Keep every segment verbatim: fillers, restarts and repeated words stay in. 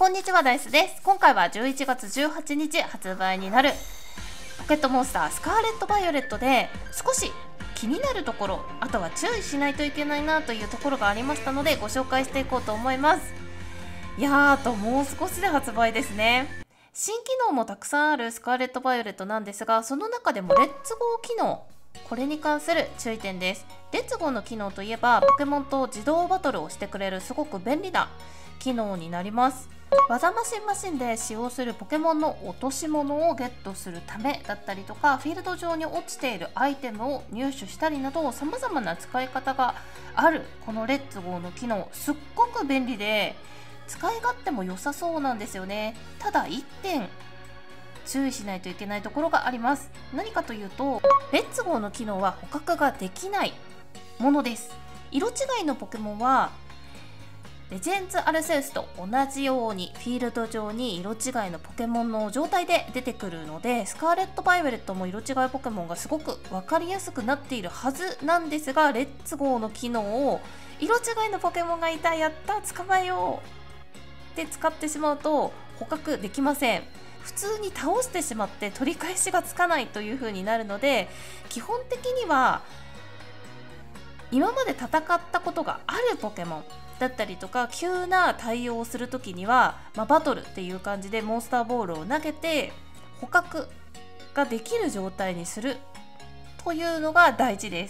こんにちは、ダイスです。今回はじゅういちがつじゅうはちにち発売になるポケットモンスタースカーレット・バイオレットで少し気になるところ、あとは注意しないといけないなというところがありましたのでご紹介していこうと思います。いやー、あともう少しで発売ですね。新機能もたくさんあるスカーレット・バイオレットなんですが、その中でもレッツゴー機能、これに関する注意点です。レッツゴーの機能といえば、ポケモンと自動バトルをしてくれるすごく便利な機能になります。技マシンマシンで使用するポケモンの落とし物をゲットするためだったりとか、フィールド上に落ちているアイテムを入手したりなど、さまざまな使い方があるこのレッツゴーの機能、すっごく便利で使い勝手も良さそうなんですよね。ただいってん注意しないといけないところがあります。何かというと、レッツゴーの機能は捕獲ができないものです。色違いのポケモンはレジェンズ・アルセウスと同じようにフィールド上に色違いのポケモンの状態で出てくるので、スカーレット・バイオレットも色違いポケモンがすごく分かりやすくなっているはずなんですが、レッツゴーの機能を色違いのポケモンがいた、やった、捕まえようって使ってしまうと捕獲できません。普通に倒してしまって取り返しがつかないという風になるので、基本的には今まで戦ったことがあるポケモンだったりとか、急な対応をする時には、まあ、バトルっていう感じでモンスターボールを投げて捕獲ができる状態にするというのが大事です。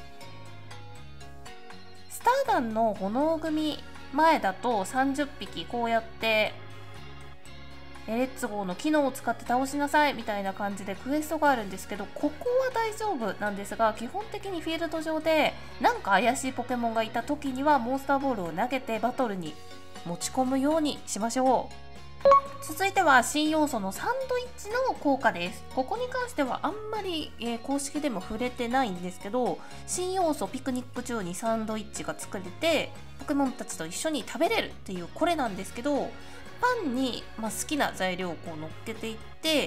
スターダンの炎組前だとさんじゅっぴきこうやってレッツゴーの機能を使って倒しなさいみたいな感じでクエストがあるんですけど、ここは大丈夫なんですが、基本的にフィールド上でなんか怪しいポケモンがいた時にはモンスターボールを投げてバトルに持ち込むようにしましょう。続いては新要素のサンドイッチの効果です。ここに関してはあんまり、えー、公式でも触れてないんですけど、新要素ピクニック中にサンドイッチが作れてポケモンたちと一緒に食べれるっていうこれなんですけど、パンに、まあ、好きな材料をこう乗っけていって、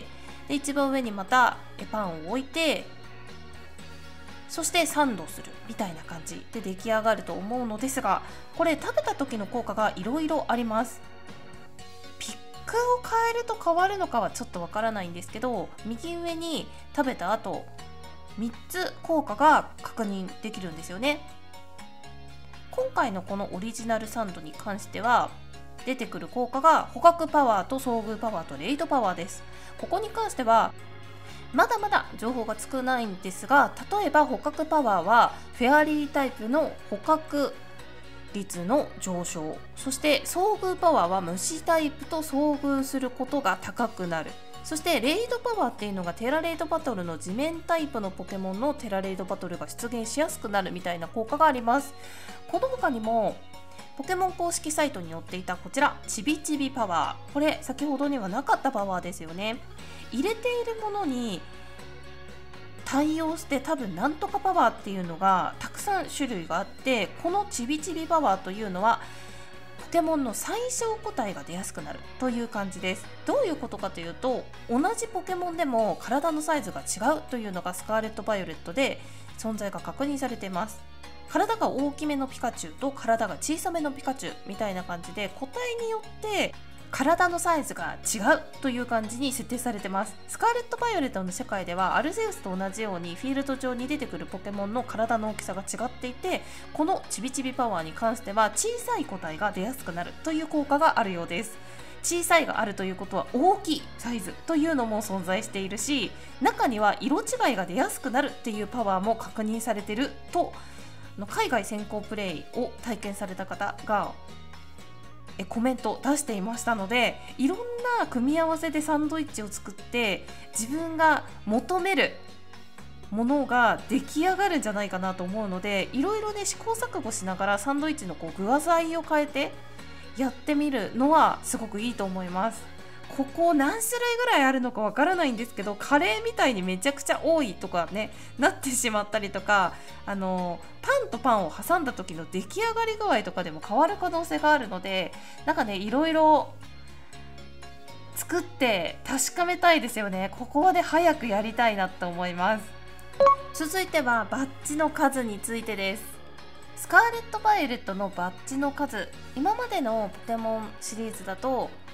で一番上にまたパンを置いて、そしてサンドするみたいな感じで出来上がると思うのですが、これ食べた時の効果がいろいろあります。ピックを変えると変わるのかはちょっとわからないんですけど、右上に食べた後みっつ効果が確認できるんですよね。今回のこのオリジナルサンドに関しては出てくる効果が捕獲パワーと遭遇パワーとレイドパワーです。ここに関してはまだまだ情報が少ないんですが、例えば捕獲パワーはフェアリータイプの捕獲率の上昇、そして遭遇パワーは虫タイプと遭遇することが高くなる、そしてレイドパワーっていうのがテラレイドバトルの地面タイプのポケモンのテラレイドバトルが出現しやすくなるみたいな効果があります。この他にもポケモン公式サイトに載っていたこちらちびちびパワー、これ先ほどにはなかったパワーですよね。入れているものに対応して多分なんとかパワーっていうのがたくさん種類があって、このちびちびパワーというのはポケモンの最小個体が出やすくなるという感じです。どういうことかというと、同じポケモンでも体のサイズが違うというのがスカーレット・バイオレットで存在が確認されています。体が大きめのピカチュウと体が小さめのピカチュウみたいな感じで、個体によって体のサイズが違うという感じに設定されてます。スカーレット・バイオレットの世界ではアルゼウスと同じようにフィールド上に出てくるポケモンの体の大きさが違っていて、このちびちびパワーに関しては小さい個体が出やすくなるという効果があるようです。小さいがあるということは大きいサイズというのも存在しているし、中には色違いが出やすくなるっていうパワーも確認されていると海外先行プレイを体験された方がえコメント出していましたので、いろんな組み合わせでサンドイッチを作って自分が求めるものが出来上がるんじゃないかなと思うので、いろいろね試行錯誤しながらサンドイッチのこう具材を変えてやってみるのはすごくいいと思います。ここ何種類ぐらいあるのかわからないんですけど、カレーみたいにめちゃくちゃ多いとかねなってしまったりとか、あのパンとパンを挟んだ時の出来上がり具合とかでも変わる可能性があるので、なんかねいろいろ作って確かめたいですよね。ここはね早くやりたいなと思います。続いてはバッジの数についてです。スカーレット・バイオレットのバッジの数、今までのポケモンシリーズだと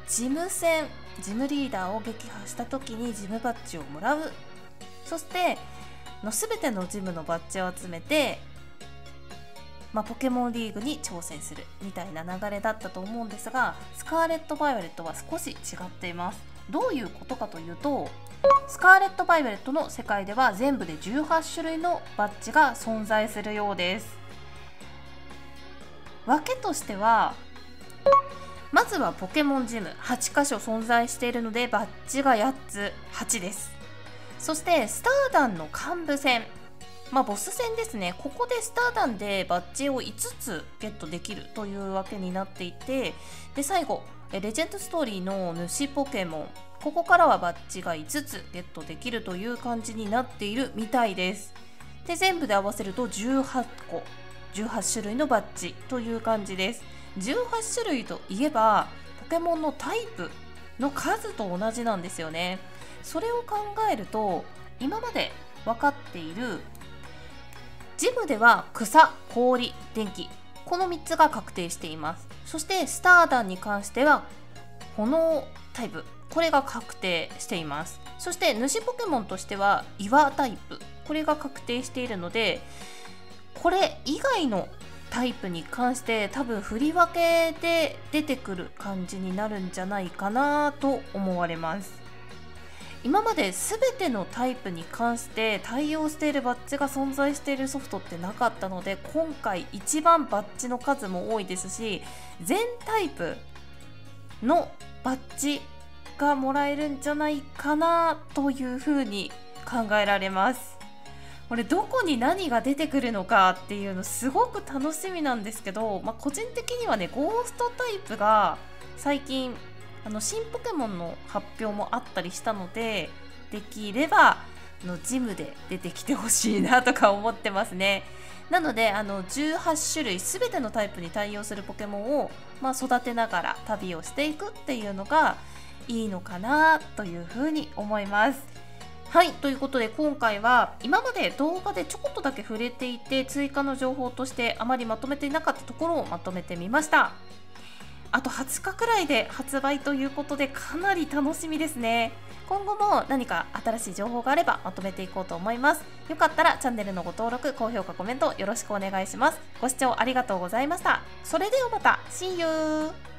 事務戦ジムリーダーを撃破した時にジムバッジをもらう。そしての全てのジムのバッジを集めて、まあ、ポケモンリーグに挑戦するみたいな流れだったと思うんですが、スカーレット・バイオレットは少し違っています。どういうことかというと、スカーレット・バイオレットの世界では全部でじゅうはち種類のバッジが存在するようです。訳としては、まずはポケモンジムはちかしょ存在しているのでバッジがやっつ、はちです。そしてスターダンの幹部戦、まあ、ボス戦ですね。ここでスターダンでバッジをいつつゲットできるというわけになっていて、で最後レジェンドストーリーの主ポケモン、ここからはバッジがいつつゲットできるという感じになっているみたいです。で全部で合わせるとじゅうはっこ、じゅうはち種類のバッジという感じです。じゅうはち種類といえばポケモンのタイプの数と同じなんですよね。それを考えると、今まで分かっているジムでは草、氷、電気、このみっつが確定しています。そしてスターダンに関しては炎タイプ、これが確定しています。そして主ポケモンとしては岩タイプ、これが確定しているので、これ以外のタイプに関して多分振り分けで出てくる感じになるんじゃないかなと思われます。今まで全てのタイプに関して対応しているバッジが存在しているソフトってなかったので、今回一番バッジの数も多いですし、全タイプのバッジがもらえるんじゃないかなというふうに考えられます。これどこに何が出てくるのかっていうのすごく楽しみなんですけど、まあ、個人的にはね、ゴーストタイプが最近あの新ポケモンの発表もあったりしたので、できればのジムで出てきてほしいなとか思ってますね。なのであのじゅうはち種類全てのタイプに対応するポケモンを、まあ、育てながら旅をしていくっていうのがいいのかなというふうに思います。はい、ということで今回は今まで動画でちょこっとだけ触れていて、追加の情報としてあまりまとめていなかったところをまとめてみました。あとはつかくらいで発売ということでかなり楽しみですね。今後も何か新しい情報があればまとめていこうと思います。よかったらチャンネルのご登録、高評価、コメントよろしくお願いします。ご視聴ありがとうございました。それではまた See you!